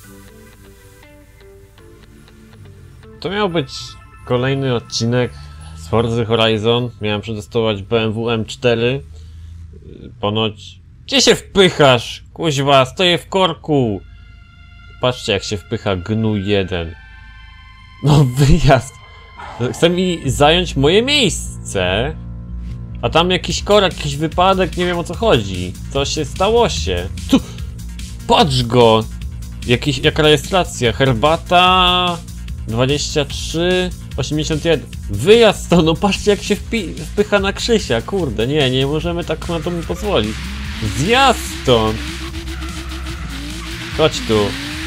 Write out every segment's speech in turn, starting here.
To miał być kolejny odcinek z Forza Horizon. Miałem przetestować BMW M4. Ponoć... Gdzie się wpychasz? Kuźwa, stoję w korku! Patrzcie, jak się wpycha gnój jeden. No wyjazd! Chce mi zająć moje miejsce. A tam jakiś korak, jakiś wypadek, nie wiem o co chodzi. Co się stało się? Tu! Patrz go! Jaka rejestracja? Herbata... 23... 81. Wyjazd stąd, no patrzcie jak się wpycha na Krzysia, kurde, nie możemy tak na to mu pozwolić. Zjazd stąd! Chodź tu.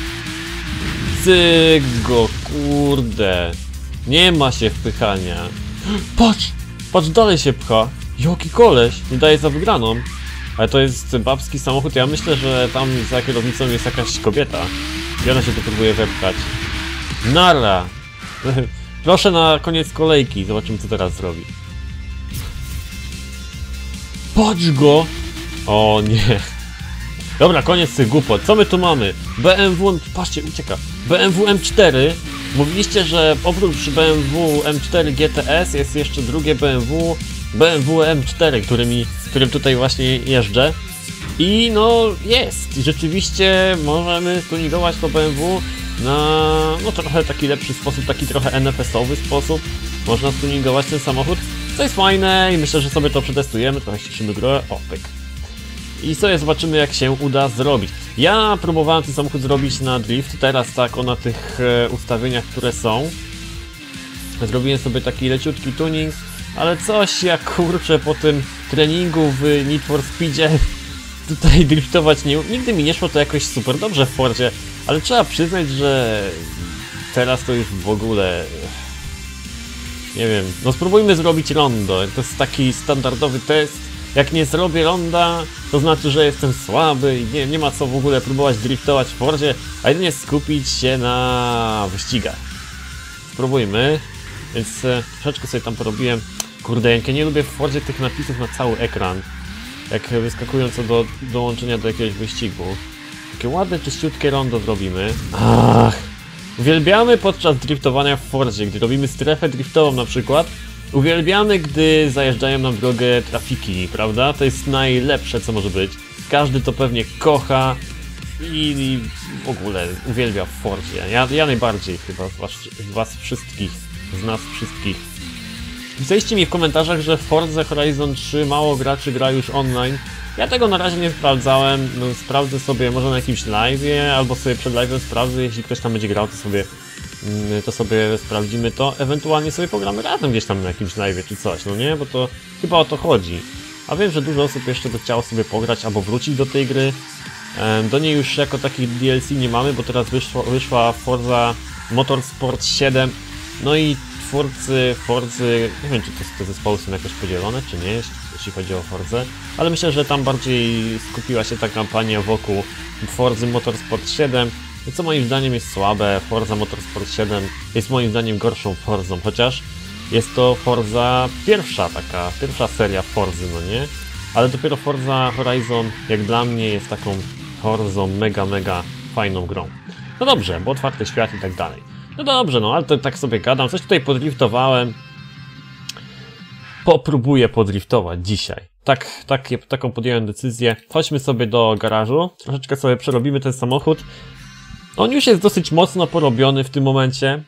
Cyk go, kurde. Nie ma się wpychania. Patrz! Patrz, dalej się pcha. Jaki koleś, nie daje za wygraną. Ale to jest babski samochód, ja myślę, że tam za kierownicą jest jakaś kobieta. I ona się tu próbuje wepchać. Nara! Proszę na koniec kolejki, zobaczymy co teraz zrobi. Patrz go! O nie. Dobra, koniec tych głupot. Co my tu mamy? BMW... Patrzcie, ucieka. BMW M4. Mówiliście, że oprócz BMW M4 GTS jest jeszcze drugie BMW M4, którym tutaj właśnie jeżdżę. I no jest. I rzeczywiście możemy tuningować to BMW na no trochę taki lepszy sposób, taki trochę NFS-owy sposób. Można tuningować ten samochód, co jest fajne i myślę, że sobie to przetestujemy. Trochę ściszymy grę. O, pyk. I sobie zobaczymy jak się uda zrobić. Ja próbowałem ten samochód zrobić na drift, teraz tak na tych ustawieniach, które są. Zrobiłem sobie taki leciutki tuning, ale coś jak kurczę po tym treningu w Need for Speedzie tutaj driftować nigdy mi nie szło to jakoś super dobrze w Fordzie, ale trzeba przyznać, że teraz to już w ogóle... Nie wiem, no spróbujmy zrobić rondo, to jest taki standardowy test. Jak nie zrobię ronda, to znaczy, że jestem słaby i nie ma co w ogóle próbować driftować w Fordzie, a jedynie skupić się na wyścigach. Spróbujmy, więc troszeczkę sobie tam porobiłem. Kurde, ja nie lubię w Fordzie tych napisów na cały ekran, jak wyskakują co do dołączenia do jakiegoś wyścigu. Takie ładne, czyściutkie rondo zrobimy. Ach, uwielbiamy podczas driftowania w Fordzie, gdy robimy strefę driftową na przykład. Uwielbiamy, gdy zajeżdżają nam drogę trafiki, prawda? To jest najlepsze, co może być. Każdy to pewnie kocha i w ogóle uwielbia w Fordzie. Ja najbardziej chyba z was wszystkich, z nas wszystkich. Pisaliście mi w komentarzach, że w Forza Horizon 3 mało graczy gra już online. Ja tego na razie nie sprawdzałem, no, sprawdzę sobie może na jakimś live'ie, albo sobie przed live'em sprawdzę, jeśli ktoś tam będzie grał, to sobie sprawdzimy to, ewentualnie sobie pogramy razem gdzieś tam na jakimś live'ie czy coś, no nie? Bo to chyba o to chodzi. A wiem, że dużo osób jeszcze by chciało sobie pograć albo wrócić do tej gry. Do niej już jako takich DLC nie mamy, bo teraz wyszła Forza Motorsport 7. No i Forzy, nie wiem czy te zespoły są jakoś podzielone, czy nie, jeśli chodzi o Forzę. Ale myślę, że tam bardziej skupiła się ta kampania wokół Forzy Motorsport 7. Co moim zdaniem jest słabe. Forza Motorsport 7 jest moim zdaniem gorszą Forzą, chociaż jest to Forza pierwsza seria Forzy, no nie? Ale dopiero Forza Horizon, jak dla mnie, jest taką Forzą mega fajną grą. No dobrze, bo otwarty świat i tak dalej. No dobrze, no ale to tak sobie gadam, coś tutaj podriftowałem. Popróbuję podriftować dzisiaj. Taką podjąłem decyzję. Chodźmy sobie do garażu, troszeczkę sobie przerobimy ten samochód. On już jest dosyć mocno porobiony w tym momencie.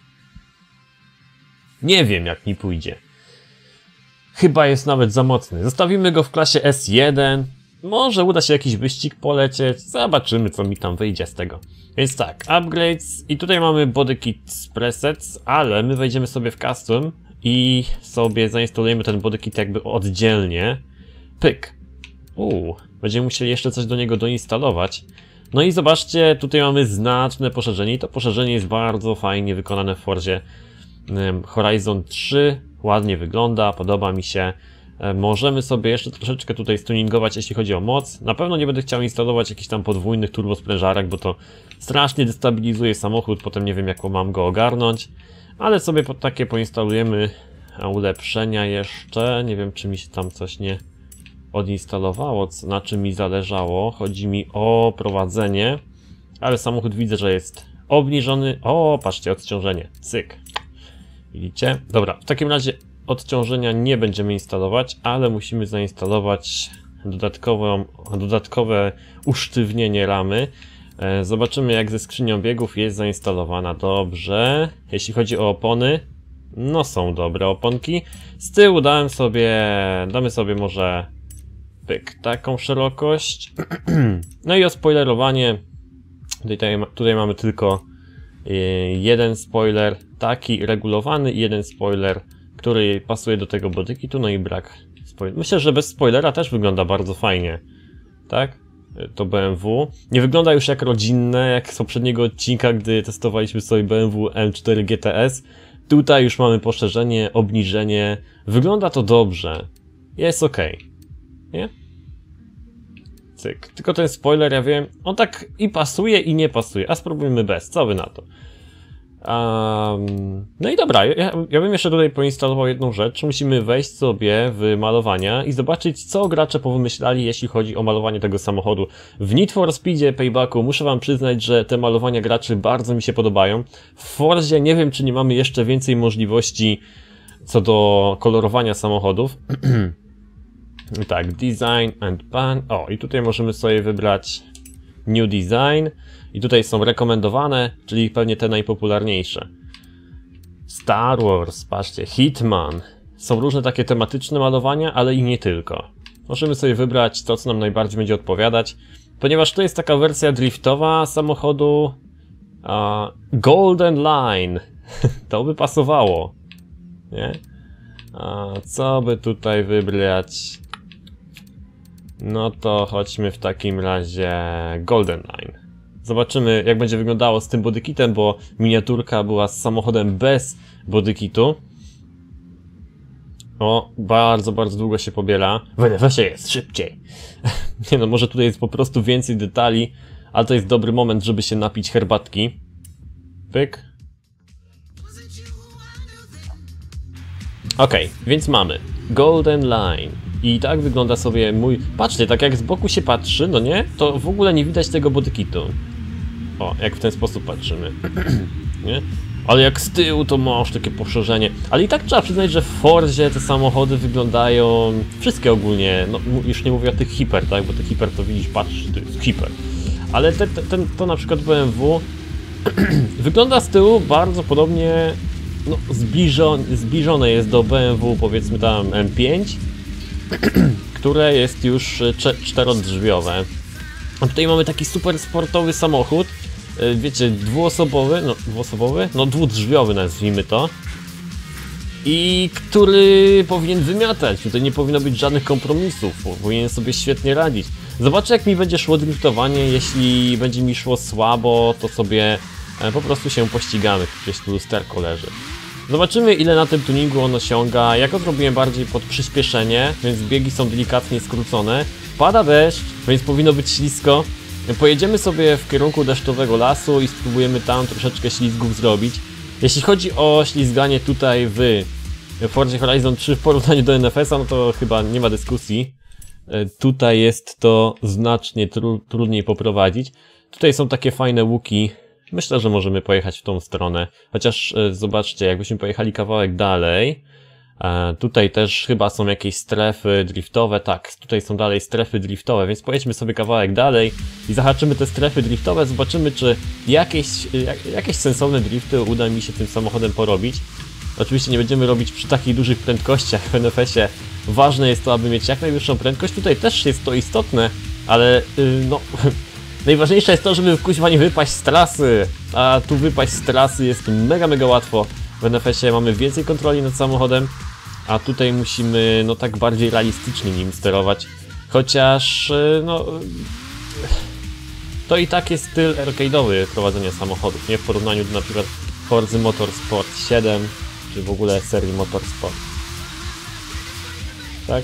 Nie wiem jak mi pójdzie. Chyba jest nawet za mocny. Zostawimy go w klasie S1. Może uda się jakiś wyścig polecieć. Zobaczymy co mi tam wyjdzie z tego. Więc tak, upgrades. I tutaj mamy body kit presets, ale my wejdziemy sobie w custom i sobie zainstalujemy ten body kit jakby oddzielnie. Pyk. Będziemy musieli jeszcze coś do niego doinstalować. No i zobaczcie, tutaj mamy znaczne poszerzenie i to poszerzenie jest bardzo fajnie wykonane w Forzie Horizon 3. Ładnie wygląda, podoba mi się. Możemy sobie jeszcze troszeczkę tutaj stuningować, jeśli chodzi o moc. Na pewno nie będę chciał instalować jakichś tam podwójnych turbosprężarek, bo to strasznie destabilizuje samochód, potem nie wiem jak mam go ogarnąć. Ale sobie takie poinstalujemy ulepszenia jeszcze. Nie wiem czy mi się tam coś nie odinstalowało, na czym mi zależało. Chodzi mi o prowadzenie. Ale samochód widzę, że jest obniżony. O, patrzcie, odciążenie. Cyk. Widzicie? Dobra, w takim razie odciążenia nie będziemy instalować, ale musimy zainstalować dodatkowe usztywnienie ramy. Zobaczymy, jak ze skrzynią biegów jest zainstalowana. Dobrze. Jeśli chodzi o opony, no są dobre oponki. Z tyłu damy sobie może pyk, taką szerokość. No i ospoilerowanie. Tutaj mamy tylko jeden spoiler, taki regulowany i jeden spoiler, który pasuje do tego bodykitu, no i brak spoiler. Myślę, że bez spoilera też wygląda bardzo fajnie, tak? To BMW. Nie wygląda już jak rodzinne, jak z poprzedniego odcinka, gdy testowaliśmy sobie BMW M4 GTS. Tutaj już mamy poszerzenie, obniżenie. Wygląda to dobrze. Jest ok. Nie? Cyk. Tylko ten spoiler, ja wiem, on tak i pasuje, i nie pasuje. A spróbujmy bez. Co wy na to? No i dobra, ja bym jeszcze tutaj poinstalował jedną rzecz. Musimy wejść sobie w malowania i zobaczyć, co gracze powymyślali, jeśli chodzi o malowanie tego samochodu. W Need for Speedzie Paybacku muszę wam przyznać, że te malowania graczy bardzo mi się podobają. W Forzie nie wiem, czy nie mamy jeszcze więcej możliwości co do kolorowania samochodów. Tak, Design and Pan. O, i tutaj możemy sobie wybrać New Design. I tutaj są rekomendowane, czyli pewnie te najpopularniejsze. Star Wars, patrzcie, Hitman. Są różne takie tematyczne malowania, ale i nie tylko. Możemy sobie wybrać to, co nam najbardziej będzie odpowiadać. Ponieważ to jest taka wersja driftowa samochodu Golden Line. To by pasowało. Nie? A co by tutaj wybrać? No to chodźmy w takim razie Golden Line. Zobaczymy, jak będzie wyglądało z tym bodykitem, bo miniaturka była z samochodem bez bodykitu. O, bardzo, bardzo długo się pobiera. W NFS-ie jest szybciej. Nie no, może tutaj jest po prostu więcej detali, ale to jest dobry moment, żeby się napić herbatki. Pyk. Ok, więc mamy Golden Line. I tak wygląda sobie mój... Patrzcie, tak jak z boku się patrzy, no nie? To w ogóle nie widać tego bodykitu. O, jak w ten sposób patrzymy. Nie? Ale jak z tyłu, to masz takie poszerzenie. Ale i tak trzeba przyznać, że w Forzie te samochody wyglądają... Wszystkie ogólnie, no już nie mówię o tych hiper, tak? Bo te hiper to widzisz, patrz, to jest hiper. Ale to na przykład BMW wygląda z tyłu bardzo podobnie... No, zbliżone jest do BMW, powiedzmy tam M5, które jest już czterodrzwiowe. A tutaj mamy taki super sportowy samochód, wiecie, dwuosobowy? No dwudrzwiowy nazwijmy to. I który powinien wymiatać, tutaj nie powinno być żadnych kompromisów, powinien sobie świetnie radzić. Zobaczę, jak mi będzie szło driftowanie, jeśli będzie mi szło słabo, to sobie po prostu się pościgamy, gdzieś tu lusterko leży. Zobaczymy, ile na tym tuningu on osiąga. Ja go zrobiłem bardziej pod przyspieszenie, więc biegi są delikatnie skrócone. Pada deszcz, więc powinno być ślisko. Pojedziemy sobie w kierunku deszczowego lasu i spróbujemy tam troszeczkę ślizgów zrobić. Jeśli chodzi o ślizganie tutaj w Forza Horizon 3 w porównaniu do NFS-a, no to chyba nie ma dyskusji. Tutaj jest to znacznie trudniej poprowadzić. Tutaj są takie fajne łuki. Myślę, że możemy pojechać w tą stronę. Chociaż zobaczcie, jakbyśmy pojechali kawałek dalej. Tutaj też chyba są jakieś strefy driftowe. Tak, tutaj są dalej strefy driftowe, więc pojedźmy sobie kawałek dalej i zahaczymy te strefy driftowe. Zobaczymy, czy jakieś sensowne drifty uda mi się tym samochodem porobić. Oczywiście nie będziemy robić przy takich dużych prędkościach w NFS-ie. Ważne jest to, aby mieć jak najwyższą prędkość. Tutaj też jest to istotne, ale no... Najważniejsze jest to, żeby w kuźwa nie wypaść z trasy, a tu wypaść z trasy jest mega łatwo. W NFS-ie mamy więcej kontroli nad samochodem, a tutaj musimy no tak bardziej realistycznie nim sterować. Chociaż no... To i tak jest styl arcade'owy prowadzenia samochodów, nie? W porównaniu do na przykład Forza Motorsport 7, czy w ogóle serii Motorsport. Tak?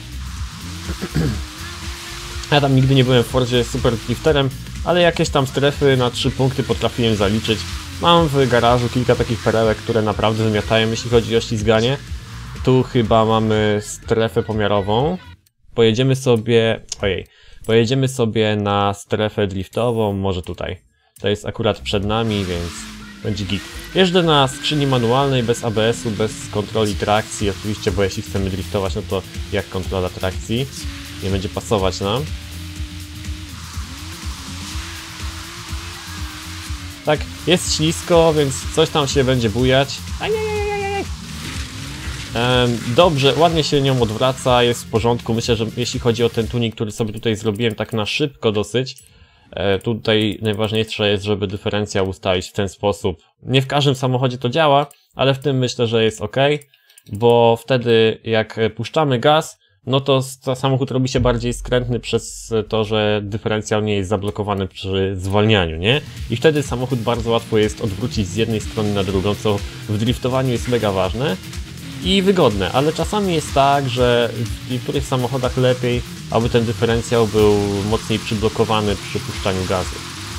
Ja tam nigdy nie byłem w Forzie super drifterem, ale jakieś tam strefy na 3 punkty potrafiłem zaliczyć. Mam w garażu kilka takich perełek, które naprawdę wymiatają, jeśli chodzi o ślizganie. Tu chyba mamy strefę pomiarową. Pojedziemy sobie na strefę driftową, może tutaj. To jest akurat przed nami, więc będzie git. Jeżdżę na skrzyni manualnej, bez ABS-u, bez kontroli trakcji, oczywiście, bo jeśli chcemy driftować, no to jak kontrola trakcji? Nie będzie pasować nam. Tak, jest ślisko, więc coś tam się będzie bujać. Dobrze, ładnie się nią odwraca, jest w porządku. Myślę, że jeśli chodzi o ten tuning, który sobie tutaj zrobiłem tak na szybko dosyć, tutaj najważniejsze jest, żeby dyferencjał ustawić w ten sposób. Nie w każdym samochodzie to działa, ale w tym myślę, że jest ok, bo wtedy jak puszczamy gaz, no to samochód robi się bardziej skrętny przez to, że dyferencjał nie jest zablokowany przy zwalnianiu, nie? I wtedy samochód bardzo łatwo jest odwrócić z jednej strony na drugą, co w driftowaniu jest mega ważne i wygodne, ale czasami jest tak, że w niektórych samochodach lepiej, aby ten dyferencjał był mocniej przyblokowany przy puszczaniu gazu.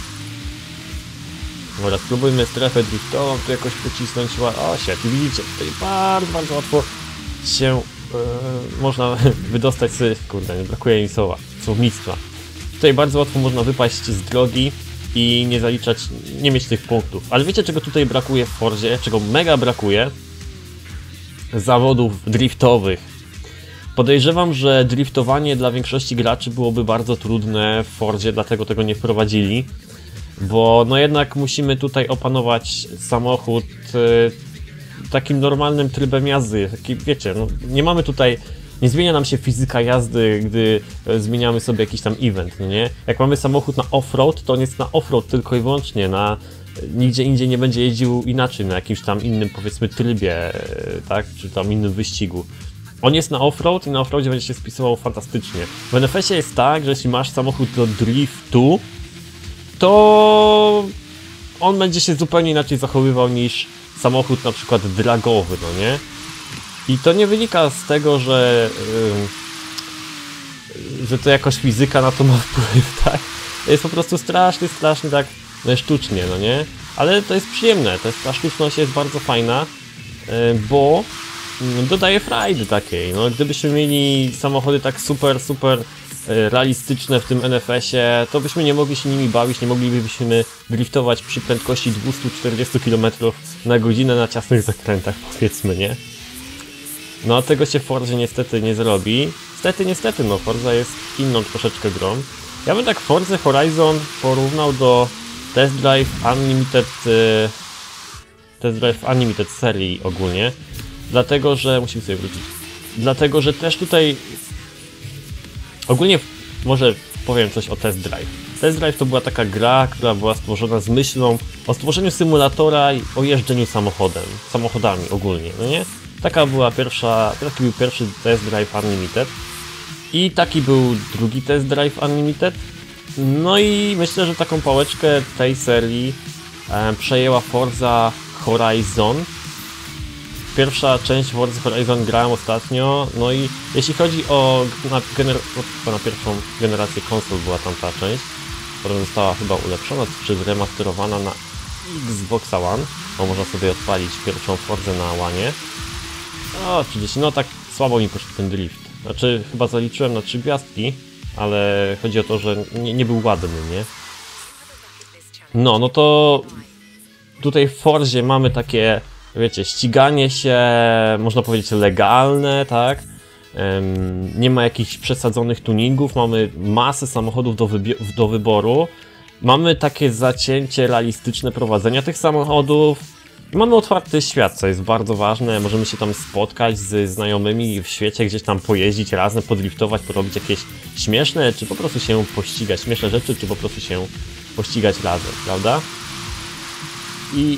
Dobra, spróbujmy strefę driftową, tu jakoś pocisnąć. O, świetnie, widzicie, tutaj bardzo łatwo się można wydostać sobie, kurde, nie brakuje mi słownictwa. Tutaj bardzo łatwo można wypaść z drogi i nie zaliczać, nie mieć tych punktów. Ale wiecie, czego tutaj brakuje w Forzie? Czego mega brakuje? Zawodów driftowych. Podejrzewam, że driftowanie dla większości graczy byłoby bardzo trudne w Forzie, dlatego tego nie wprowadzili. Bo no jednak musimy tutaj opanować samochód takim normalnym trybem jazdy. Taki, wiecie, no, nie mamy tutaj, nie zmienia nam się fizyka jazdy, gdy zmieniamy sobie jakiś tam event, no nie? Jak mamy samochód na off-road, to on jest na off-road tylko i wyłącznie, nigdzie indziej nie będzie jeździł inaczej, na jakimś tam innym, powiedzmy, trybie, tak? Czy tam innym wyścigu. On jest na off-road i na off-roadzie będzie się spisywał fantastycznie. W NFS-ie jest tak, że jeśli masz samochód do driftu, to on będzie się zupełnie inaczej zachowywał niż samochód na przykład dragowy, no nie? I to nie wynika z tego, że to jakoś fizyka na to ma wpływ, tak? To jest po prostu strasznie tak sztucznie, no nie? Ale to jest przyjemne, ta sztuczność jest bardzo fajna, bo dodaje frajdy takiej, no gdybyśmy mieli samochody tak super realistyczne w tym NFS-ie, to byśmy nie mogli się nimi bawić, nie moglibyśmy driftować przy prędkości 240 km na godzinę na ciasnych zakrętach, powiedzmy, nie? No a tego się w Forzie niestety nie zrobi. Niestety, no Forza jest inną troszeczkę grą. Ja bym tak Forza Horizon porównał do Test Drive Unlimited serii ogólnie, dlatego, że musimy sobie wrócić. Dlatego, że też tutaj ogólnie może powiem coś o Test Drive. Test Drive to była taka gra, która była stworzona z myślą o stworzeniu symulatora i o jeżdżeniu samochodami ogólnie, no nie? Taki był pierwszy Test Drive Unlimited i taki był drugi Test Drive Unlimited. No i myślę, że taką pałeczkę tej serii przejęła Forza Horizon. Pierwsza część Forza Horizon grałem ostatnio, no i jeśli chodzi o na pierwszą generację konsol była tam ta część, która została chyba ulepszona czy zremasterowana na Xbox One, bo można sobie odpalić pierwszą Forzę na One. O, 30, no tak słabo mi poszedł ten drift. Znaczy chyba zaliczyłem na 3 gwiazdki, ale chodzi o to, że nie był ładny, nie? No to tutaj w Forzie mamy takie, wiecie, ściganie się, można powiedzieć, legalne, tak? Nie ma jakichś przesadzonych tuningów, mamy masę samochodów do wyboru, mamy takie zacięcie realistyczne prowadzenia tych samochodów i mamy otwarty świat, co jest bardzo ważne. Możemy się tam spotkać z znajomymi w świecie, gdzieś tam pojeździć razem, podriftować, porobić jakieś śmieszne, czy po prostu się pościgać, śmieszne rzeczy, czy po prostu się pościgać razem, prawda? I...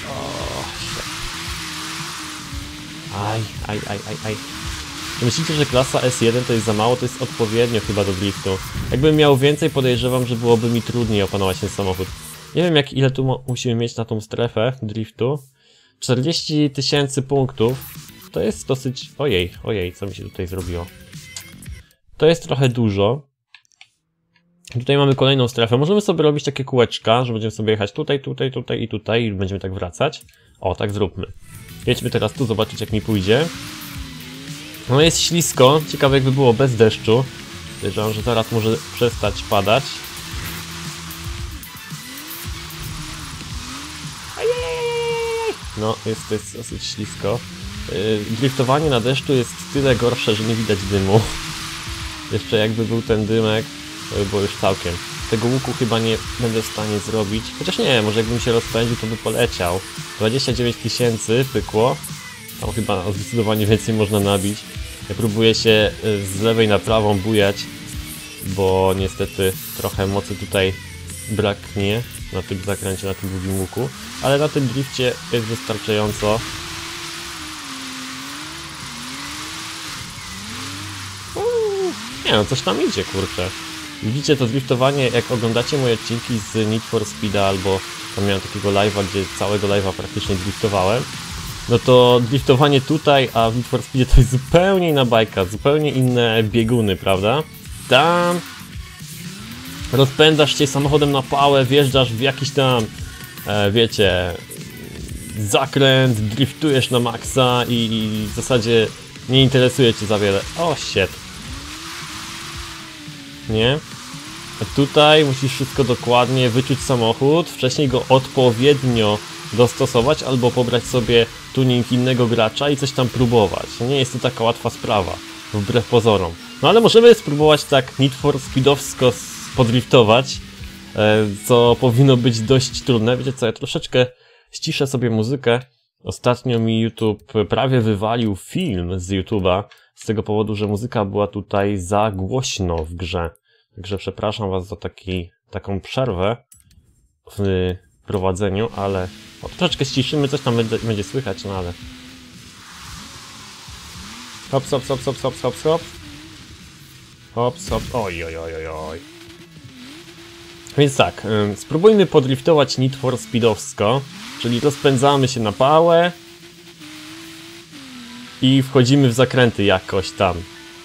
Aj. Myślicie, że klasa S1 to jest za mało? To jest odpowiednio chyba do driftu. Jakbym miał więcej, podejrzewam, że byłoby mi trudniej opanować ten samochód. Nie wiem, ile tu musimy mieć na tą strefę driftu. 40 000 punktów. To jest dosyć... Ojej, co mi się tutaj zrobiło? To jest trochę dużo. Tutaj mamy kolejną strefę. Możemy sobie robić takie kółeczka, że będziemy sobie jechać tutaj i będziemy tak wracać. O, tak zróbmy. Jedźmy teraz tu, zobaczyć jak mi pójdzie. No jest ślisko, ciekawe jakby było bez deszczu. Podejrzewam, że zaraz może przestać padać. No, to jest dosyć ślisko. Driftowanie na deszczu jest tyle gorsze, że nie widać dymu. Jeszcze jakby był ten dymek, to by było już całkiem. Tego łuku chyba nie będę w stanie zrobić. Chociaż nie, może jakbym się rozpędził, to by poleciał. 29 000 pykło. Tam chyba zdecydowanie więcej można nabić. Ja próbuję się z lewej na prawą bujać, bo niestety trochę mocy tutaj braknie na tym zakręcie, na tym drugim łuku. Ale na tym drifcie jest wystarczająco. Nie no, coś tam idzie, kurczę. Widzicie to driftowanie, jak oglądacie moje odcinki z Need for Speeda, albo tam miałem takiego live'a, gdzie całego live'a praktycznie driftowałem. No to driftowanie tutaj, a w Need for Speedzie to jest zupełnie inna bajka, zupełnie inne bieguny, prawda? Tam rozpędzasz się samochodem na pałę, wjeżdżasz w jakiś tam, wiecie, zakręt, driftujesz na maksa i w zasadzie nie interesuje cię za wiele. O, shit. Nie? A tutaj musisz wszystko dokładnie wyczuć samochód, wcześniej go odpowiednio dostosować albo pobrać sobie tuning innego gracza i coś tam próbować. Nie jest to taka łatwa sprawa, wbrew pozorom. No ale możemy spróbować tak Need for Speedowsko podriftować, co powinno być dość trudne. Wiecie co, ja troszeczkę ściszę sobie muzykę. Ostatnio mi YouTube prawie wywalił film z YouTube'a z tego powodu, że muzyka była tutaj za głośno w grze. Także przepraszam was za taką przerwę w prowadzeniu, ale troszeczkę ściszymy, coś tam będzie słychać, no ale... Hop, hop, hop, hop, hop, hop, hop. Hop, hop, oj, oj, oj, oj, oj. Więc tak, spróbujmy podriftować Need for Speedowsko, czyli rozpędzamy się na pałę i wchodzimy w zakręty jakoś tam.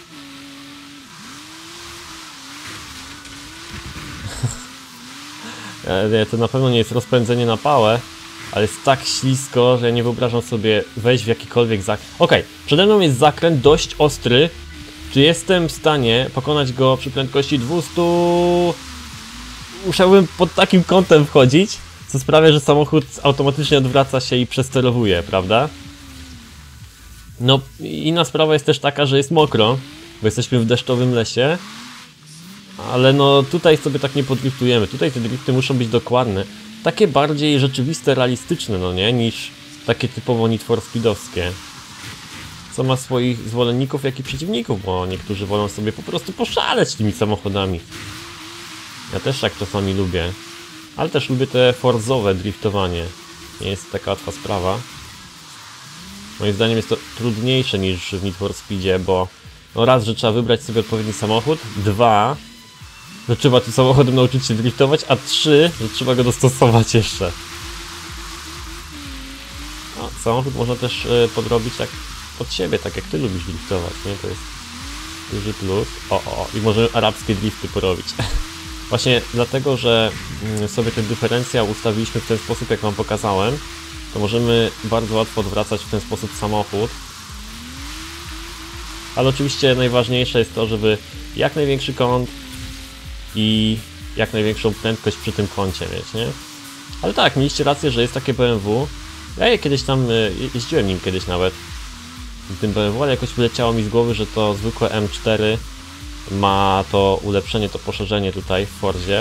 Nie, to na pewno nie jest rozpędzenie na pałę, ale jest tak ślisko, że ja nie wyobrażam sobie wejść w jakikolwiek zakręt. Okej, przede mną jest zakręt dość ostry. Czy jestem w stanie pokonać go przy prędkości 200? Musiałbym pod takim kątem wchodzić, co sprawia, że samochód automatycznie odwraca się i przesterowuje, prawda? No, inna sprawa jest też taka, że jest mokro, bo jesteśmy w deszczowym lesie. Ale no tutaj sobie tak nie podriftujemy. Tutaj te drifty muszą być dokładne. Takie bardziej rzeczywiste, realistyczne, no nie? Niż takie typowo Need for Speedowskie. Co ma swoich zwolenników, jak i przeciwników, bo niektórzy wolą sobie po prostu poszaleć tymi samochodami. Ja też tak czasami lubię. Ale też lubię te forzowe driftowanie. Nie jest taka łatwa sprawa. Moim zdaniem jest to trudniejsze niż w Need for Speedzie, bo no raz, że trzeba wybrać sobie odpowiedni samochód, dwa, że trzeba tym samochodem nauczyć się driftować, a trzy, że trzeba go dostosować jeszcze. No, samochód można też podrobić tak pod siebie, tak jak ty lubisz driftować, nie? To jest duży plus. I możemy arabskie drifty porobić. Właśnie dlatego, że sobie ten dyferencjał ustawiliśmy w ten sposób, jak wam pokazałem, to możemy bardzo łatwo odwracać w ten sposób samochód. Ale oczywiście najważniejsze jest to, żeby jak największy kąt i jak największą prędkość przy tym kącie mieć, nie? Ale tak, mieliście rację, że jest takie BMW. Ja je kiedyś tam, jeździłem nim kiedyś nawet, tym BMW, ale jakoś wyleciało mi z głowy, że to zwykłe M4 ma to ulepszenie, to poszerzenie tutaj w Fordzie.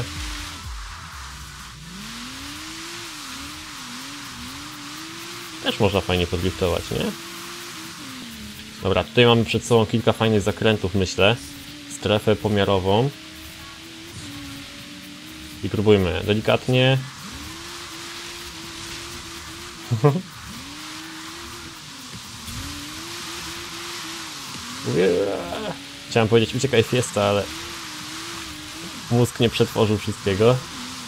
Też można fajnie podriftować, nie? Dobra, tutaj mamy przed sobą kilka fajnych zakrętów, myślę. Strefę pomiarową. I próbujmy delikatnie. Chciałem powiedzieć uciekaj fiesta, ale mózg nie przetworzył wszystkiego.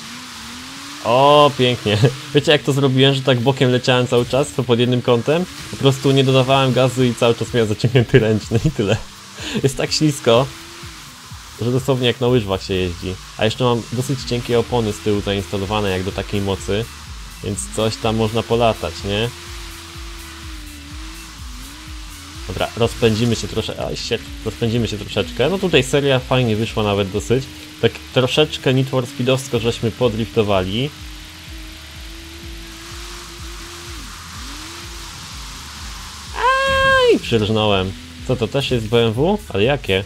O, pięknie. Wiecie jak to zrobiłem, że tak bokiem leciałem cały czas, to pod jednym kątem? Po prostu nie dodawałem gazu i cały czas miałem zaciągnięty ręczny i tyle. Jest tak ślisko, że dosłownie jak na łyżwach się jeździ. A jeszcze mam dosyć cienkie opony z tyłu zainstalowane jak do takiej mocy, więc coś tam można polatać, nie? Dobra, rozpędzimy się rozpędzimy się troszeczkę. No tutaj seria fajnie wyszła nawet dosyć. Tak troszeczkę Need for Speedowsko żeśmy podriftowali. przyrżnąłem. Co to też jest BMW? Ale jakie?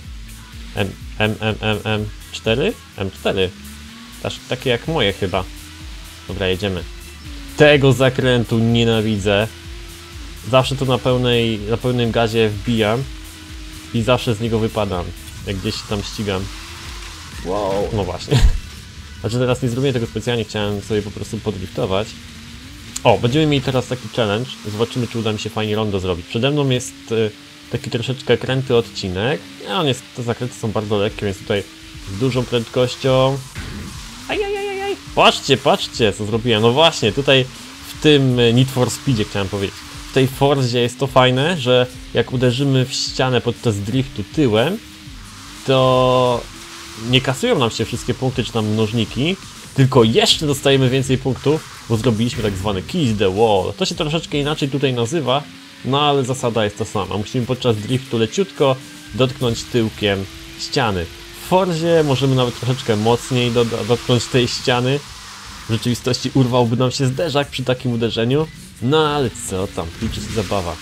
M4? M4. Takie jak moje chyba. Dobra, jedziemy. Tego zakrętu nienawidzę. Zawsze to na pełnym gazie wbijam i zawsze z niego wypadam, jak gdzieś się tam ścigam. Wow, no właśnie. Znaczy teraz nie zrobię tego specjalnie, chciałem sobie po prostu podriftować. O, będziemy mieli teraz taki challenge. Zobaczymy, czy uda mi się fajnie rondo zrobić. Przede mną jest taki troszeczkę kręty odcinek. Te zakręty są bardzo lekkie, więc tutaj z dużą prędkością. Ajajajajaj. Patrzcie, co zrobiłem. No właśnie, tutaj w tym Need for Speedzie chciałem powiedzieć. W tej Forzie jest to fajne, że jak uderzymy w ścianę podczas driftu tyłem, to nie kasują nam się wszystkie punkty czy tam mnożniki, tylko jeszcze dostajemy więcej punktów, bo zrobiliśmy tak zwany kiss the wall. To się troszeczkę inaczej tutaj nazywa, no ale zasada jest ta sama. Musimy podczas driftu leciutko dotknąć tyłkiem ściany. W Forzie możemy nawet troszeczkę mocniej dotknąć tej ściany. W rzeczywistości urwałby nam się zderzak przy takim uderzeniu, no ale co tam, liczy się zabawa.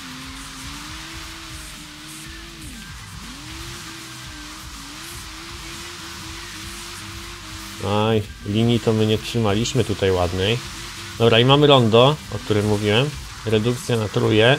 Aj, linii to my nie trzymaliśmy tutaj ładnej. Dobra, i mamy rondo, o którym mówiłem. Redukcja na trójkę.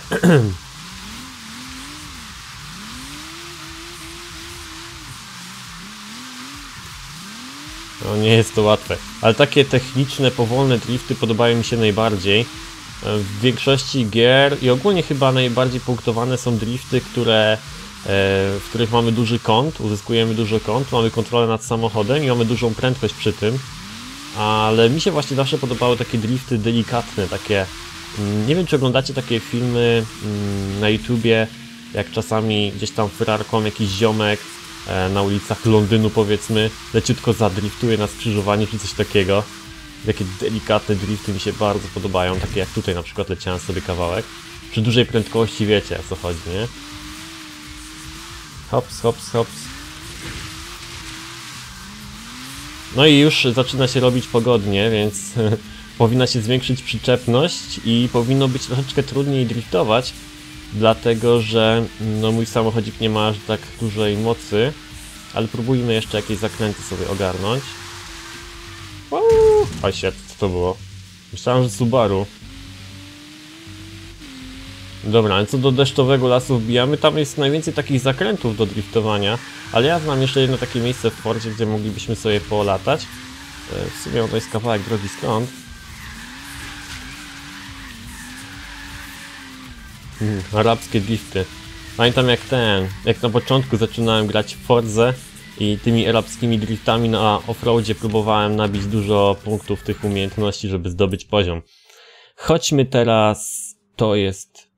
No nie jest to łatwe, ale takie techniczne, powolne drifty podobają mi się najbardziej. W większości gier i ogólnie chyba najbardziej punktowane są drifty, w których mamy duży kąt, uzyskujemy dużo kąt, mamy kontrolę nad samochodem i mamy dużą prędkość przy tym. Ale mi się właśnie zawsze podobały takie drifty delikatne, takie... Nie wiem, czy oglądacie takie filmy na YouTubie, jak czasami gdzieś tam Ferrarką jakiś ziomek na ulicach Londynu, powiedzmy, leciutko zadriftuje na skrzyżowaniu czy coś takiego. Takie delikatne drifty mi się bardzo podobają, takie jak tutaj na przykład leciałem sobie kawałek. Przy dużej prędkości wiecie, o co chodzi, nie? Hops, hops, hops. No i już zaczyna się robić pogodnie, więc powinna się zwiększyć przyczepność i powinno być troszeczkę trudniej driftować, dlatego że no, mój samochodzik nie ma aż tak dużej mocy, ale próbujmy jeszcze jakieś zakręty sobie ogarnąć. O shit, co to było? Myślałem, że Subaru. Dobra, ale co do deszczowego lasu wbijamy, tam jest najwięcej takich zakrętów do driftowania, ale ja znam jeszcze jedno takie miejsce w Fordzie, gdzie moglibyśmy sobie polatać. W sumie to jest kawałek drogi stąd. Arabskie drifty. Pamiętam jak na początku zaczynałem grać w Fordze i tymi arabskimi driftami na offroadzie próbowałem nabić dużo punktów tych umiejętności, żeby zdobyć poziom. Chodźmy teraz... To jest...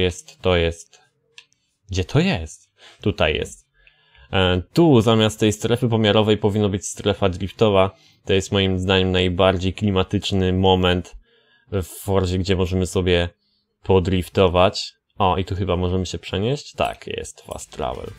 Gdzie to jest? Tutaj jest. Tu zamiast tej strefy pomiarowej powinno być strefa driftowa. To jest moim zdaniem najbardziej klimatyczny moment w Fordzie, gdzie możemy sobie podriftować. O, i tu chyba możemy się przenieść? Tak, jest fast travel.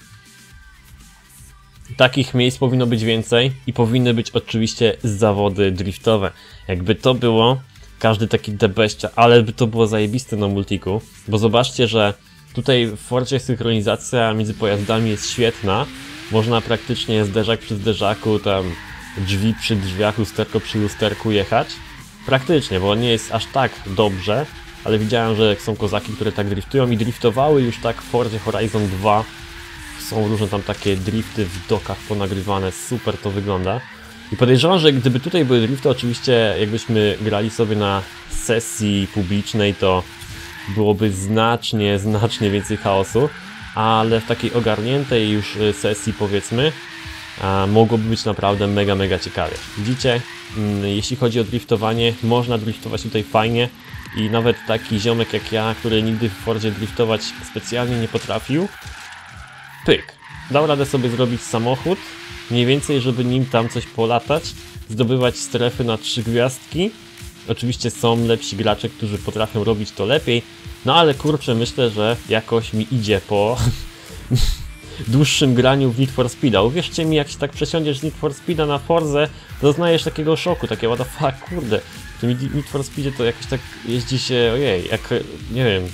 Takich miejsc powinno być więcej i powinny być oczywiście zawody driftowe. Jakby to było, każdy taki debeścia, ale by to było zajebiste na multiku, bo zobaczcie, że tutaj w Fordzie synchronizacja między pojazdami jest świetna. Można praktycznie zderzak przy zderzaku, tam drzwi przy drzwiach, lusterko przy lusterku jechać. Praktycznie, bo nie jest aż tak dobrze, ale widziałem, że są kozaki, które tak driftują i driftowały już tak w Fordzie Horizon 2. Są różne tam takie drifty w dokach ponagrywane, super to wygląda. I podejrzewam, że gdyby tutaj były drifty, oczywiście jakbyśmy grali sobie na sesji publicznej, to byłoby znacznie więcej chaosu, ale w takiej ogarniętej już sesji, powiedzmy, mogłoby być naprawdę mega ciekawie. Widzicie, jeśli chodzi o driftowanie, można driftować tutaj fajnie i nawet taki ziomek jak ja, który nigdy w Fordzie driftować specjalnie nie potrafił, pyk, dał radę sobie zrobić samochód, mniej więcej, żeby nim tam coś polatać, zdobywać strefy na 3 gwiazdki. Oczywiście są lepsi gracze, którzy potrafią robić to lepiej, no ale kurczę, myślę, że jakoś mi idzie po dłuższym graniu w Need for Speeda. Uwierzcie mi, jak się tak przesiądziesz z Need for Speeda na Forzę, doznajesz takiego szoku, takie what the fuck, kurde. W tym Need for Speedzie to jakoś tak jeździ się, ojej, jak, nie wiem,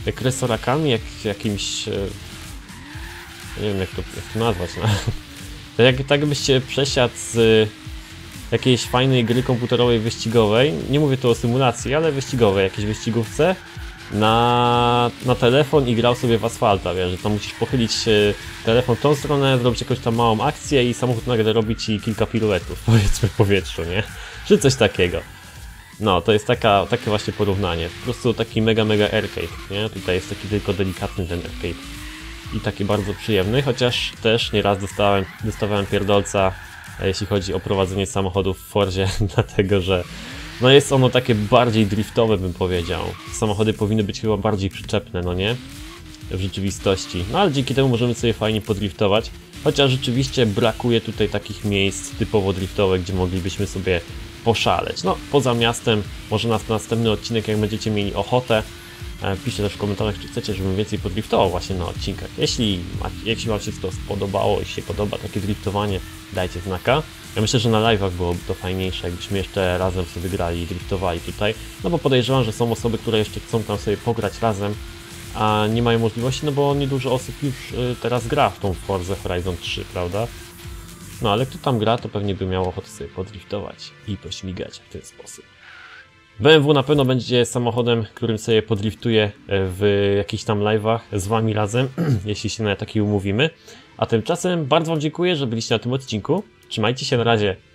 jak resorakami, jak jakimś... nie wiem jak to nazwać, no. Tak byście przesiadł z jakiejś fajnej gry komputerowej wyścigowej, nie mówię tu o symulacji, ale wyścigowej, jakiejś wyścigówce, na telefon i grał sobie w asfalta, wiesz, że tam musisz pochylić telefon w tą stronę, zrobić jakąś tam małą akcję i samochód nagle robi ci kilka piruetów, powiedzmy w powietrzu, nie? Czy coś takiego. No, to jest takie właśnie porównanie. Po prostu taki mega arcade, nie? Tutaj jest taki tylko delikatny ten arcade. I taki bardzo przyjemny, chociaż też nieraz dostawałem pierdolca, jeśli chodzi o prowadzenie samochodów w Forzie, dlatego że no jest ono takie bardziej driftowe, bym powiedział. Samochody powinny być chyba bardziej przyczepne, no nie? W rzeczywistości. No ale dzięki temu możemy sobie fajnie podriftować. Chociaż rzeczywiście brakuje tutaj takich miejsc typowo driftowe, gdzie moglibyśmy sobie poszaleć. No, poza miastem, może na następny odcinek, jak będziecie mieli ochotę, piszcie też w komentarzach, czy chcecie, żebym więcej podriftował właśnie na odcinkach. Jeśli wam się to spodobało, jeśli się podoba takie driftowanie, dajcie znaka. Ja myślę, że na live'ach byłoby to fajniejsze, jakbyśmy jeszcze razem sobie grali i driftowali tutaj. No bo podejrzewam, że są osoby, które jeszcze chcą tam sobie pograć razem, a nie mają możliwości, no bo niedużo osób już teraz gra w tą Forza Horizon 3, prawda? No ale kto tam gra, to pewnie by miał ochotę sobie podriftować i pośmigać w ten sposób. BMW na pewno będzie samochodem, którym sobie podriftuję w jakichś tam live'ach z wami razem, jeśli się na taki umówimy. A tymczasem bardzo wam dziękuję, że byliście na tym odcinku. Trzymajcie się, na razie.